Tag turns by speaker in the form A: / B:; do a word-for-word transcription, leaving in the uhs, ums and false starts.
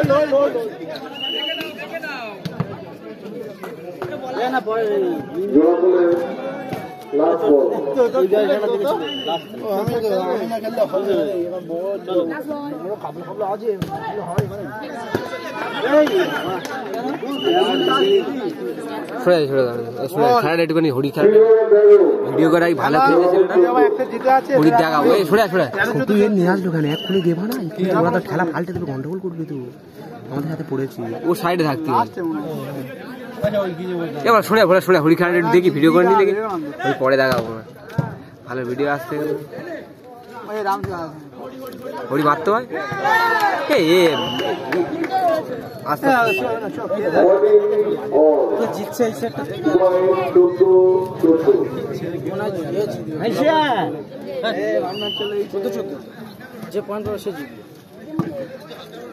A: Video করাই ভালো দেখাবো তুই নিয়ে আসলো কেন এক্ষুনি দেবো না ওরা তো খেলা পাল্টে দেবে গন্ডগোল করবি তো আমাদের সাথে পড়েছি ও সাইডে থাকতে এবার শুনে বলে শুনে হরি খেলা দেখি ভিডিও করে নিয়ে দেখি ওই পরে দেখাবো ভালো ভিডিও আসতে হরি মারতে হয় জিতছে যে পয়েন্ট সে জিতবে।